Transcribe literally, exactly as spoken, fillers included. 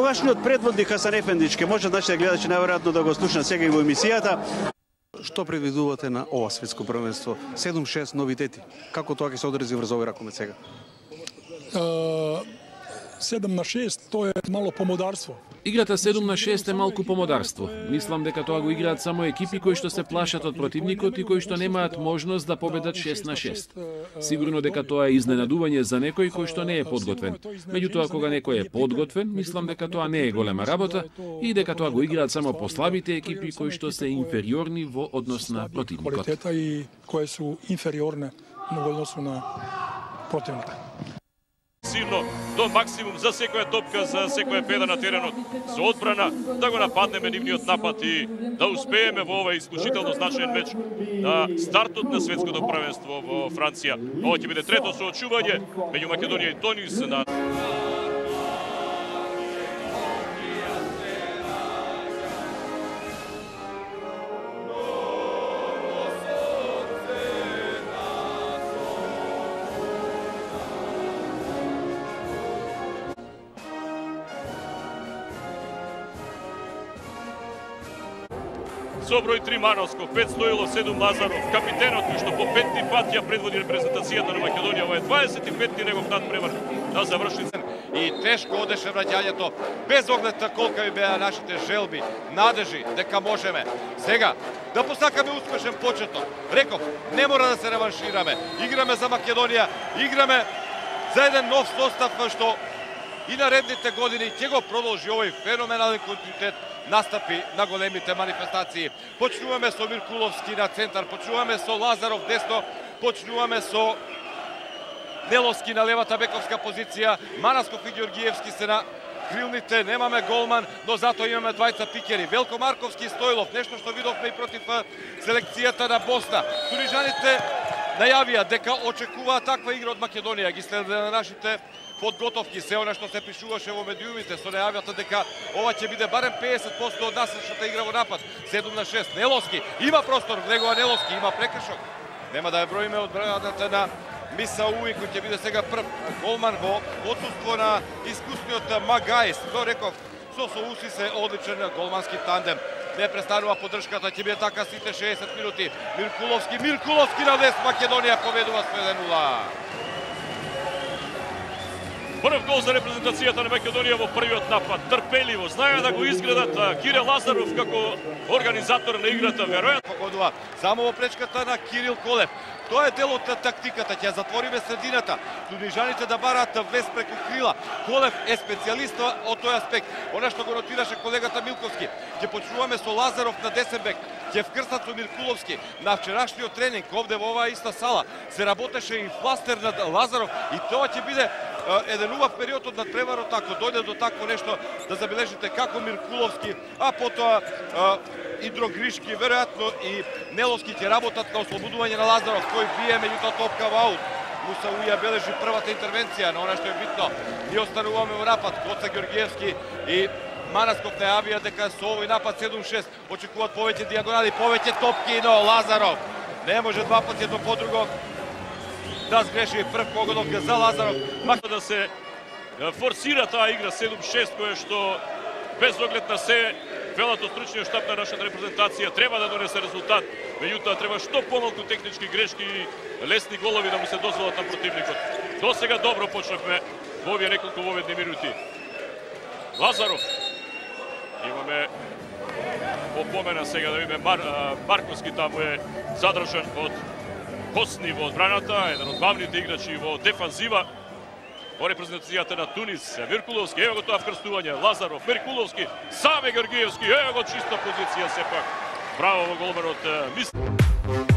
вашниот предводник Хасан Ефендички може нашите гледачи најверојатно да го слушнат сега и во емисијата. Што предвидувате на ова светско првенство? седум шест новитети. Како тоа ќе се одрази врз овој ракомет сега? седум на шест, тоа е мало помодарство. Играта седум на шест е малку помодарство. Мислам дека тоа го играат само екипи кои што се плашат од противникот и кои што немаат можност да победат шест на шест. Сигурно дека тоа е изненадување за некој кој што не е подготвен. Меѓутоа, кога некој е подготвен, мислам дека тоа не е голема работа и дека тоа го играат само послабите екипи кои што се инфериорни во однос на противникот. Квалитета и кои су инфериорни во однос на противникот. Силно до максимум за секоја топка, за секоја педа на теренот, за одбрана, да го нападнеме нивниот напад и да успееме во овој исклучително значаен меч на стартот на светското првенство во Франција. Ова ќе биде трето соочување меѓу Македонија и Тунис на со број три Мановсков, пет Стоилов, седум Лазаров, капитенот кој што по петти пат ја предводи репрезентацијата на Македонија, ова е дваесет и петти негов надпревар на завршница. И тешко одеше враќањето, без оглед на колка би беа нашите желби, надежи дека можеме. Сега, да посакаме успешен почеток. Реков, не мора да се реваншираме. Играме за Македонија, играме за еден нов состав што и наредните години ќе го продолжи овој феноменален континуитет настапи на големите манифестации. Почнуваме со Миркуловски на центар, почнуваме со Лазаров десно, почнуваме со Неловски на левата бековска позиција, Манасков и Ѓоргиевски се на крилните, немаме голман, но затоа имаме двајца пикери. Велко Марковски и Стоилов, нешто што видовме и против селекцијата на Босна. Турижаните најавија дека очекуваат таква игра од Македонија, ги следе на нашите подготовки, се она што се пишуваше во медиумите со најавата дека ова ќе биде барем педесет проценти од насречната игра во напад. седум на шест. Неловски има простор, влегува Неловски, има прекршок. Нема да ја броиме од браната на Мисауи кој ќе биде сега прв голман во отсуство на искусниот Магаис. Но реков, со Соуси се одличен голмански тандем. Не престанува поддршката, ќе биде така сите шеесет минути. Миркуловски, Миркуловски на дес, Македонија победува со еден нула. Прв гол за репрезентацијата на Македонија во првиот напад. Трпеливо, знаеа да го изградат Кирил Лазаров како организатор на играта, веројатно. Погодува само во пречката на Кирил Колев. Тоа е дел од тактиката, ќе затвориме средината. Тунижаните да бараат вес преку крила. Колев е специјалист од тој аспект. Она што го нотираше колегата Милковски. Ќе почнуваме со Лазаров на десен бек. Ќе вкрстат со Миркуловски. На вчерашниот тренинг овде во оваа иста сала се работеше и фластер на Лазаров и тоа ќе биде еден убав период од надпреварот, ако дојде до такво нешто, да забележите како Миркуловски, а потоа и Дрогришки, веројатно и Неловски ќе работат на ослободување на Лазаров, кој бие меѓутоа топка во аут. Мусауија бележи првата интервенција, но она што е битно, ние остануваме во напад. Коца Ѓоргиевски и Манасков најавија дека со овој напад седум шест очекуваат повеќе дијагонали, повеќе топки, но Лазаров не може два пати едно по друго да сгреши. Прв погодок за Лазаров. Макар да се форсира таа игра седум шест, која што без оглед на се велат од стручниот штаб на нашата репрезентација треба да донесе резултат, меѓутоа треба што помалку технички грешки и лесни голови да му се дозволат на противникот. До сега добро почнавме во овие неколку воведни минути. Лазаров. Имаме опомена сега да видиме Мар, Марковски таму е задржан од Косни во одбраната, еден од главните играчи во дефанзива во репрезентацијата на Тунис. Миркуловски, ево го тоа вкрстување. Лазаров, Миркуловски, саме Ѓоргиевски, ево го чиста позиција сепак. Браво во голманот Мис.